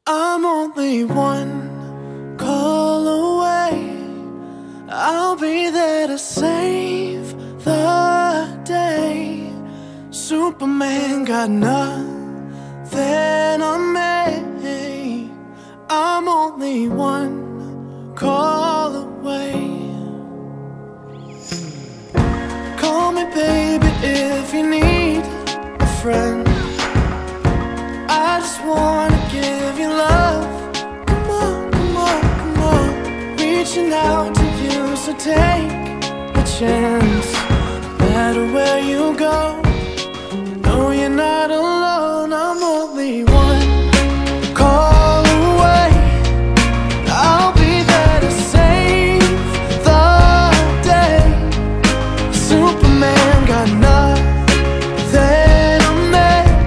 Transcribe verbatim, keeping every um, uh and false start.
I'm only one call away. I'll be there to save the day. Superman got nothing on me. I'm only one call away. Call me baby if you need a friend. I just wanna give you love. Come on, come on, come on. Reaching out to you, so take a chance. No matter where you go, you know you're not alone.